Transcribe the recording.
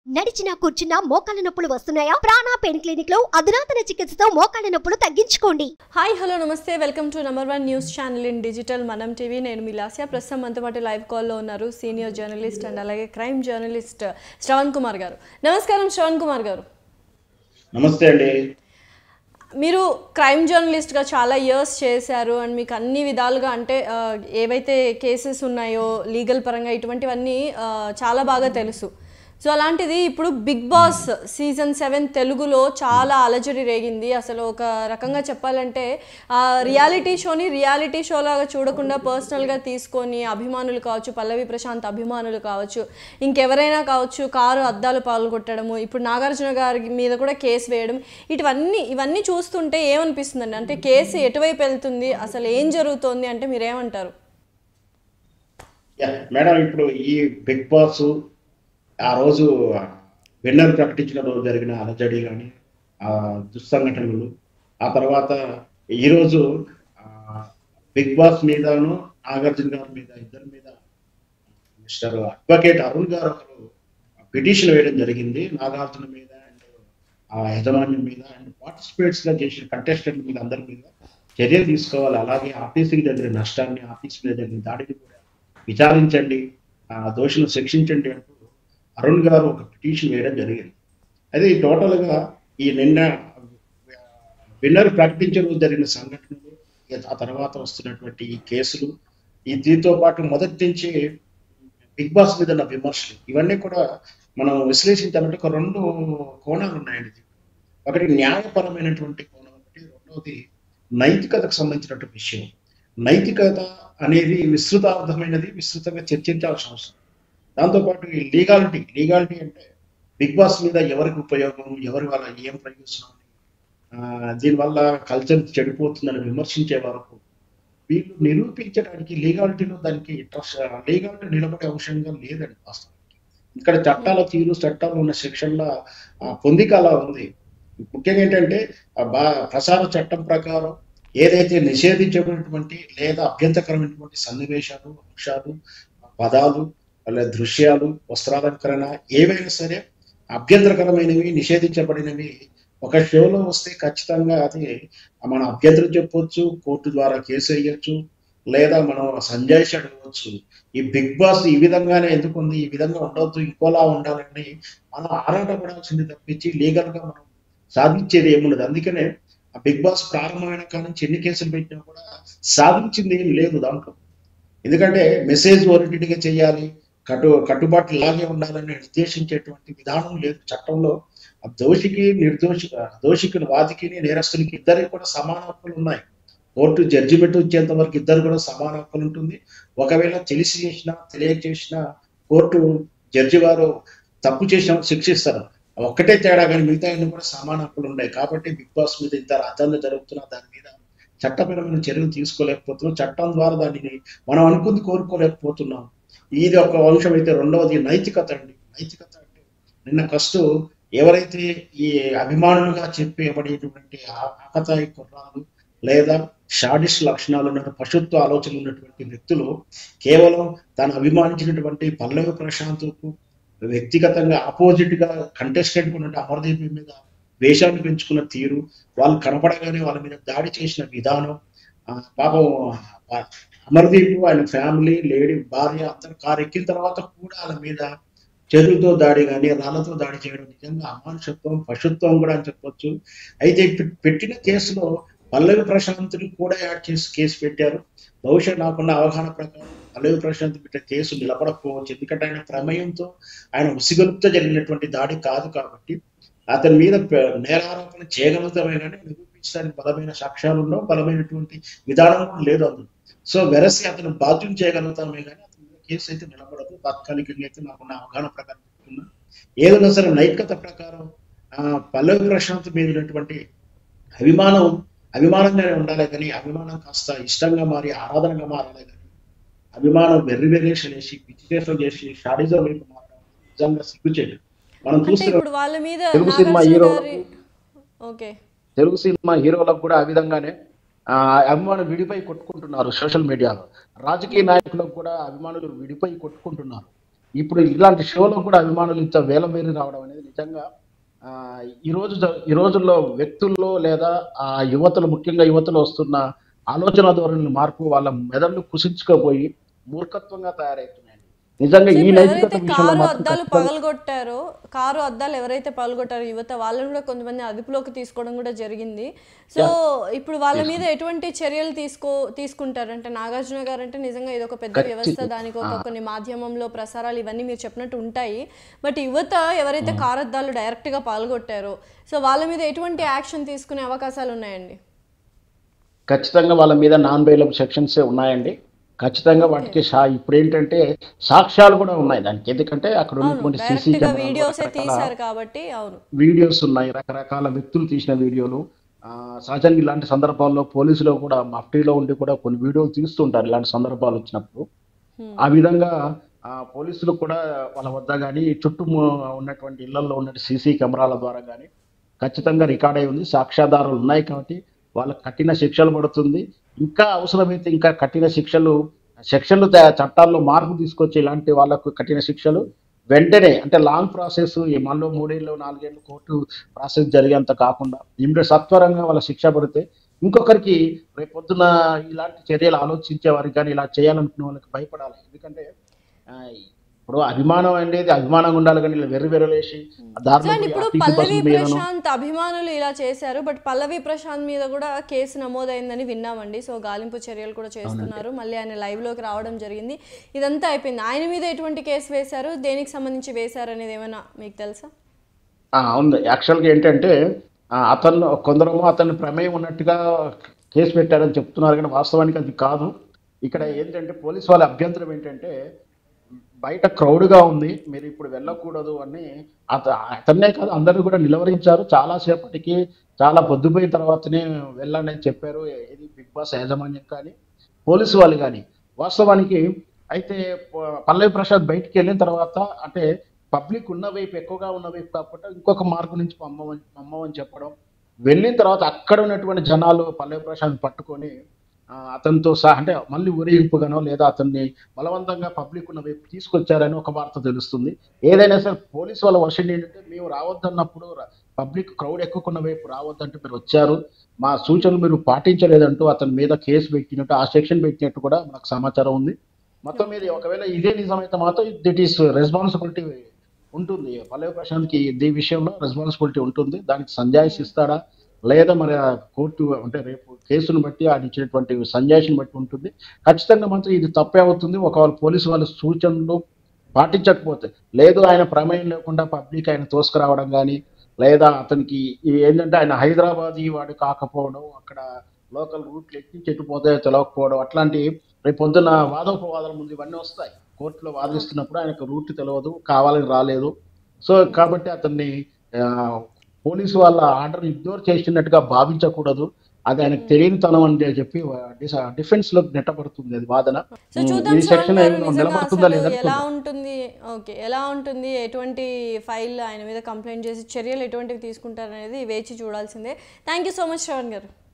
నడిచినా కూర్చున్నా మోకాళ్ళ నొప్పులు వస్తున్నాయా? ప్రాణ పెయిన్ క్లినిక్ లో అధునాతన చికిత్సతో మోకాళ్ళ నొప్పులు తగ్గించుకోండి. హాయ్ హలో నమస్తే, welcome to number 1 news channel in digital Manam TV. నేను మీ లాస్యా. ప్రస్తుతం మనతో పాటు లైవ్ కాల్లో ఉన్నారు సీనియర్ జర్నలిస్ట్ అండ్ అలాగే క్రైమ్ జర్నలిస్ట్ శ్రవణ్ కుమార్ గారు. నమస్కారం శ్రవణ్ కుమార్ గారు. నమస్తే అండి. మీరు క్రైమ్ జర్నలిస్ట్గా చాలా ఇయర్స్ చేశారు అండ్ మీకు అన్ని విధాలుగా అంటే ఏవైతే కేసెస్ ఉన్నాయో లీగల్ పరంగా ఇటువంటివన్నీ చాలా బాగా తెలుసు. సో అలాంటిది ఇప్పుడు బిగ్ బాస్ సీజన్ 7 తెలుగులో చాలా అలజడి రేగింది. అసలు ఒక రకంగా చెప్పాలంటే రియాలిటీ షోని రియాలిటీ షో లాగా చూడకుండా పర్సనల్గా తీసుకొని అభిమానులు కావచ్చు, పల్లవి ప్రశాంత్ అభిమానులు కావచ్చు, ఇంకెవరైనా కావచ్చు, కారు అద్దాలు పాల్గొట్టడము, ఇప్పుడు నాగార్జున గారి మీద కూడా కేసు వేయడం, ఇవన్నీ చూస్తుంటే ఏమనిపిస్తుందండి? అంటే కేసు ఎటువైపు వెళ్తుంది, అసలు ఏం జరుగుతోంది అంటే మీరేమంటారు? మేడం, ఇప్పుడు ఈ బిగ్ బాస్ ఆ రోజు విన్నర్ ప్రకటించిన రోజు జరిగిన అలజడి కానీ దుస్సంఘటనలు, ఆ తర్వాత ఈరోజు బిగ్ బాస్ మీదను నాగార్జున గారి మీద ఇద్దరి మీద మిస్టర్ అడ్వకేట్ అరుణ్ గారు ఒకరు పిటిషన్ వేయడం జరిగింది. నాగార్జున మీద అండ్ ఆ యజమాన్యం మీద అండ్ పార్టిసిపేట్స్ గా చేసిన కంటెస్టెంట్ మీద అందరి మీద చర్యలు తీసుకోవాలి. అలాగే ఆఫీసుకి జరిగిన నష్టాన్ని, ఆఫీస్ మీద జరిగిన దాడిని కూడా విచారించండి, దోషులను శిక్షించండి అంటూ అరుణ్ గారు ఒక పిటిషన్ వేయడం జరిగింది. అయితే టోటల్గా ఈ నిన్న విన్నర్ ప్రకటించే రోజు జరిగిన సంఘటనలు, ఆ తర్వాత వస్తున్నటువంటి ఈ కేసులు, దీంతో పాటు మొదటి నుంచి బిగ్ బాస్ మీద ఉన్న విమర్శలు, ఇవన్నీ కూడా మనం విశ్లేషించాలంటే ఒక రెండు కోణాలు ఉన్నాయండి. ఒకటి న్యాయపరమైనటువంటి కోణం, ఒకటి రెండవది నైతికతకు సంబంధించినటువంటి విషయం. నైతికత అనేది విస్తృతార్థమైనది, విస్తృతంగా చర్చించాల్సిన అవసరం. దాంతోపాటు ఈ లీగాలిటీ అంటే బిగ్ బాస్ మీద ఎవరికి ఉపయోగం, ఎవరి వల్ల ఏం ప్రయోజనం, దీనివల్ల కల్చర్ చెడిపోతుందని విమర్శించే వరకు వీళ్ళు నిరూపించడానికి లీగాలిటీలో దానికి లీగాలిటీ నిలబడే అంశంగా లేదండి వాస్తవానికి. ఇక్కడ చట్టాల తీరు, చట్టాలు ఉన్న సెక్షన్ల పొందిక అలా ఉంది. ముఖ్యంగా ఏంటంటే ప్రసార చట్టం ప్రకారం ఏదైతే నిషేధించబడినటువంటి లేదా అభ్యంతరకరమైనటువంటి సన్నివేశాలు, అంశాలు, పదాలు, లేదా దృశ్యాలు, వస్త్రాలంకరణ ఏవైనా సరే అభ్యంతరకరమైనవి, నిషేధించబడినవి ఒక షోలో వస్తే ఖచ్చితంగా అది మనం అభ్యంతరం చెప్పొచ్చు, కోర్టు ద్వారా కేసు వేయచ్చు, లేదా మనం సంజాయిషి అడగవచ్చు. ఈ బిగ్ బాస్ ఈ విధంగానే ఎందుకుంది, ఈ విధంగా ఉండవద్దు, ఇంకోలా ఉండాలని మనం ఆరాటపడాల్సింది తప్పించి లీగల్ గా మనం సాధించేది ఏముండదు. అందుకనే ఆ బిగ్ బాస్ ప్రారంభమైన కాడి నుంచి ఎన్ని కేసులు పెట్టినా కూడా సాధించింది ఏం లేదు దాంట్లో. ఎందుకంటే మెసేజ్ ఓరియంటెడ్ గా చేయాలి, కట్టుబాట్లు ఇలాగే ఉండాలని నిర్దేశించేటువంటి విధానం లేదు చట్టంలో. దోషికి దోషికి వాదికి నేరస్తునికి ఇద్దరికి కూడా సమాన హక్కులు ఉన్నాయి. కోర్టు జడ్జిమెంట్ వచ్చేంత వరకు ఇద్దరు కూడా సమాన హక్కులు ఉంటుంది. ఒకవేళ తెలిసి చేసినా తెలియక చేసినా కోర్టు జడ్జి వారు తప్పు చేసిన శిక్షిస్తారు. ఒక్కటే తేడా, కానీ మిగతా కూడా సమాన హక్కులు ఉన్నాయి. కాబట్టి బిగ్ బాస్ మీద ఇంత రాజ్యాంగం జరుగుతున్నా దాని మీద చట్టపరమైన చర్యలు తీసుకోలేకపోతున్నాం. చట్టం ద్వారా దానిని మనం అనుకుంది కోరుకోలేకపోతున్నాం. ఇది ఒక అంశం అయితే, రెండవది నైతికత అండి. నైతికత అంటే నిన్న ఫస్ట్ ఎవరైతే ఈ అభిమానులుగా చెప్పేబడేటువంటి ఆకతాయి కుర్రాలు లేదా షాడిస్ట్ లక్షణాలు ఉన్న పశుత్వ ఆలోచనలు ఉన్నటువంటి వ్యక్తులు కేవలం తాను అభిమానించినటువంటి పల్లవి ప్రశాంత్కు వ్యక్తిగతంగా ఆపోజిట్ గా కంటెస్టెంట్ ఉన్నట్టు అమర్దీప్ మీద వేషాన్ని పెంచుకున్న తీరు, వాళ్ళు కనపడగానే వాళ్ళ మీద దాడి చేసిన విధానం, పాపం అమర్దీప్, ఆయన ఫ్యామిలీ, లేడీ, భార్య అందరు కారు ఎక్కిన తర్వాత కూడా వాళ్ళ మీద చెరువుతో దాడి కానీ రాళ్లతో దాడి చేయడం నిజంగా అమానుషత్వం, పశుత్వం కూడా అని చెప్పొచ్చు. అయితే పెట్టిన కేసులో పల్లవి ప్రశాంత్ని కూడా యాడ్ చేసి కేసు పెట్టారు. బహుశా నాకున్న అవగాహన ప్రకారం పల్లవి ప్రశాంత్ పెట్టిన కేసు నిలబడకపోవచ్చు. ఎందుకంటే ఆయన ప్రమేయంతో, ఆయన ఉసిగొలుపుతో జరిగినటువంటి దాడి కాదు కాబట్టి అతని మీద నేరారోపణ చేయగలుగుతామే కానీ నిరూపించడానికి బలమైన సాక్ష్యాలు ఉండవు, బలమైనటువంటి విధానం కూడా లేదు అందులో. సో వెరసి అతను బాధ్యం చేయగలుగుతామే కానీ అతని మీద కేసు అయితే నిలబడదు. తాత్కాలికంగా అయితే నాకున్న అవగాహన ప్రకారం చెప్తున్నా. ఏదైనా సరే నైతికత ప్రకారం పల్లవి ప్రశాంత్ మీద ఉన్నటువంటి అభిమానంగానే ఉండాలి కానీ అభిమానం కాస్త ఇష్టంగా మారి ఆరాధనగా మారాలి కానీ అభిమానం వెర్రివేషన్ వేసి పిచ్చికేసం చేసి షాడిజం వైపు మారడం నిజంగా సిగ్గుచేయదు. మనం చూస్తున్నాం తెలుగు సినిమా హీరోలకు కూడా ఆ విధంగానే అభిమానులు విడిపోయి కొట్టుకుంటున్నారు సోషల్ మీడియాలో. రాజకీయ నాయకులకు కూడా అభిమానులు విడిపోయి కొట్టుకుంటున్నారు. ఇప్పుడు ఇలాంటి షోలో కూడా అభిమానులు ఇంత వేలవేరి రావడం అనేది నిజంగా ఆ, ఈ రోజుల్లో వ్యక్తుల్లో లేదా ఆ యువతలు, ముఖ్యంగా యువతలో వస్తున్న ఆలోచన ధోరణుల మార్పు వాళ్ళ మెదళ్ళు కుసించుకుపోయి మూర్ఖత్వంగా తయారవుతున్నాయండి. నిజంగా సో ఈ ఇప్పుడు నైతికత ఎవరైతే విషయంలో కారు మాత్రం అద్దాలు ఖచ్చితంగా పగలగొట్టారో, కారు అద్దాలు ఎవరైతే పగలగొట్టారో యువత, వాళ్ళని కూడా కొంతమంది అదుపులోకి తీసుకోవడం కూడా జరిగింది. సో యా, ఇప్పుడు వాళ్ళ మీద తీసుకుంటాం. ఎటువంటి చర్యలు తీసుకుంటారు? అంటే నాగార్జున గారు అంటే నిజంగా ఇది ఒక పెద్ద వ్యవస్థ, ఖచ్చితంగా దానికి ఆ, ఒక కొన్ని మాధ్యమంలో ప్రసారాలు ఇవన్నీ మీరు చెప్పినట్టు ఉంటాయి. బట్ యువత ఎవరైతే కారు అద్దాలు డైరెక్ట్గా పగలగొట్టారో, సో వాళ్ళ మీద ఎటువంటి యాక్షన్ తీసుకునే అవకాశాలు ఉన్నాయండి? ఖచ్చితంగా వాళ్ళ మీద నాన్ బెయిలబుల్ సెక్షన్స్ ఉన్నాయండి. ఖచ్చితంగా ఓకే. వాటికి ఇప్పుడు ఏంటంటే సాక్ష్యాలు కూడా ఉన్నాయి దానికి. ఎందుకంటే అక్కడ అవును, ఉన్నటువంటి సీసీ డైరెక్ట్గా కెమెరాలో వీడియోసే రకరకాల తీశారు కాబట్టి. అవును. వీడియోస్ ఉన్నాయి, రకరకాల వ్యక్తులు తీసిన వీడియోలు. సహజంగా ఇలాంటి సందర్భాల్లో పోలీసులు కూడా మఫ్టీలో ఉండి కూడా కొన్ని వీడియోలు తీస్తుంటారు ఇలాంటి సందర్భాలు వచ్చినప్పుడు. హ్మ్. ఆ విధంగా పోలీసులు కూడా వాళ్ళ వద్ద కానీ చుట్టూ ఉన్నటువంటి ఇళ్లలో ఉన్నటువంటి సీసీ కెమెరాల ద్వారా కానీ ఖచ్చితంగా రికార్డ్ అయి ఉంది. సాక్ష్యాధారాలు ఉన్నాయి కాబట్టి వాళ్ళకి కఠిన శిక్షలు పడుతుంది. ఇంకా అవసరమైతే ఇంకా కఠిన సెక్షన్లు చట్టాల్లో మార్పు తీసుకొచ్చి ఇలాంటి వాళ్ళకు కఠిన శిక్షలు వెంటనే, అంటే లాంగ్ ప్రాసెస్ మనలో 3 ఏళ్ళు 4 ఏళ్ళు కోర్టు ప్రాసెస్ జరిగేంత కాకుండా సత్వరంగా వాళ్ళ శిక్ష పడితే ఇంకొకరికి రేపొద్దున ఇలాంటి చర్యలు ఆలోచించే వారికి కానీ ఇలా చేయాలనుకునే వాళ్ళకి భయపడాలి. ఎందుకంటే ఆ, ఇప్పుడు అభిమానం అనేది అభిమానంగా ఉండాలి, కానీ ఇలా వెర్రలేసి సో దారిలో అండ్ పోయి ఇప్పుడు ఆర్టీసీ పల్లవి బస్సుల మీదను ప్రశాంత్ అభిమానులు ఇలా చేశారు, బట్ పల్లవి ప్రశాంత్ మీద కూడా కేసు నమోదైందని విన్నామండి. సో గాలింపు చర్యలు కూడా అవునండి. చేస్తున్నారు, మళ్ళీ ఆయన లైవ్లోకి రావడం జరిగింది. ఇదంతా అయిపోయింది. ఆయన మీద ఎటువంటి కేసు వేశారు, దేనికి సంబంధించి వేశారు అనేది ఏమైనా మీకు తెలుసా? ఉంది. యాక్చువల్గా ఏంటంటే అతను కొందరేమో అతని ప్రమేయం ఉన్నట్టుగా కేసు పెట్టారని చెప్తున్నారు, కానీ వాస్తవానికి అది కాదు. ఇక్కడ ఏంటంటే పోలీస్ వాళ్ళ అభ్యంతరం ఏంటంటే బయట క్రౌడ్గా ఉంది, మీరు ఇప్పుడు వెళ్ళకూడదు అని అతన్నే కాదు అందరూ కూడా నిలవరించారు. చాలాసేపటికి చాలా పొద్దుపోయిన తర్వాతనే వెళ్ళండి అని చెప్పారు. ఏది బిగ్ బాస్ యాజమాన్యం కానీ పోలీసు వాళ్ళు కానీ. వాస్తవానికి అయితే పల్లవి ప్రసాద్ బయటికి వెళ్ళిన తర్వాత అంటే పబ్లిక్ ఉన్న వైపు, ఎక్కువగా ఉన్న వైపు కాకుండా ఇంకొక మార్గం నుంచి పంపమని చెప్పడం, వెళ్ళిన తర్వాత అక్కడ ఉన్నటువంటి జనాలు పల్లవి ప్రశాంత్ పట్టుకొని అతనితో సహా అంటే మళ్ళీ ఊరేగింపుగానో లేదా అతన్ని బలవంతంగా పబ్లిక్ ఉన్న వైపు తీసుకొచ్చారని ఒక వార్త తెలుస్తుంది. ఏదైనా సరే పోలీసు వాళ్ళ వర్షన్ ఏంటంటే మేము రావద్దన్నప్పుడు పబ్లిక్ క్రౌడ్ ఎక్కుకున్న వైపు రావద్దంటే మీరు వచ్చారు, మా సూచనలు మీరు పాటించలేదంటూ అతని మీద కేసు పెట్టినట్టు, ఆ సెక్షన్ పెట్టినట్టు కూడా మనకు సమాచారం ఉంది. మొత్తం మీద ఓకే. ఒకవేళ ఇదే నిజమైతే మాత్రం దిట్ ఈస్ రెస్పాన్సిబిలిటీ ఉంటుంది. పల్లవి ప్రశాంత్కి ఈ విషయంలో రెస్పాన్సిబిలిటీ ఉంటుంది. దానికి సంజాయిషి ఇస్తాడా లేదా మరి ఆ కోర్టు అంటే రేపు కేసును బట్టి ఆయన ఇచ్చినటువంటి సంజాయిషిని బట్టి ఉంటుంది. ఖచ్చితంగా మాత్రం ఇది తప్పే అవుతుంది ఒకవేళ పోలీసు వాళ్ళ సూచనలు పాటించకపోతే. లేదు ఆయన ప్రమేయం లేకుండా పబ్లిక్ ఆయన తోసుకురావడం కానీ, లేదా అతనికి ఏంటంటే ఆయన హైదరాబాద్ వాడు కాకపోవడం, అక్కడ లోకల్ రూట్లు ఎట్టి చెట్టుపోతాయో తెలియకపోవడం, అట్లాంటి రేపు పొద్దున్న వాదోపవాదాల ముందు ఇవన్నీ వస్తాయి. కోర్టులో ఓకే. వాదిస్తున్నప్పుడు ఆయనకు రూట్ తెలియదు, కావాలని రాలేదు. సో కాబట్టి అతన్ని ఆ, పోలీసు వాళ్ళ ఆర్డర్ ఇగ్నోర్ చేసినట్టుగా భావించకూడదు. అది ఆయనకు తెలియనితనం అని చెప్పి డిఫెన్స్ లో నెట్టబడుతుంది అది వాదన. సో చూద్దాం ఈ శ్రవణ్ సెక్షన్ గారు, నిజంగా నిలబడుతుందా అసలు లేదా ఎలా చూద్దాం. ఉంటుంది, ఓకే ఎలా ఉంటుంది, ఎటువంటి ఫైల్ ఆయన మీద కంప్లైంట్ చేసి చర్యలు ఎటువంటివి తీసుకుంటారనేది వేచి చూడాల్సిందే. Thank you so much Shravan గారు.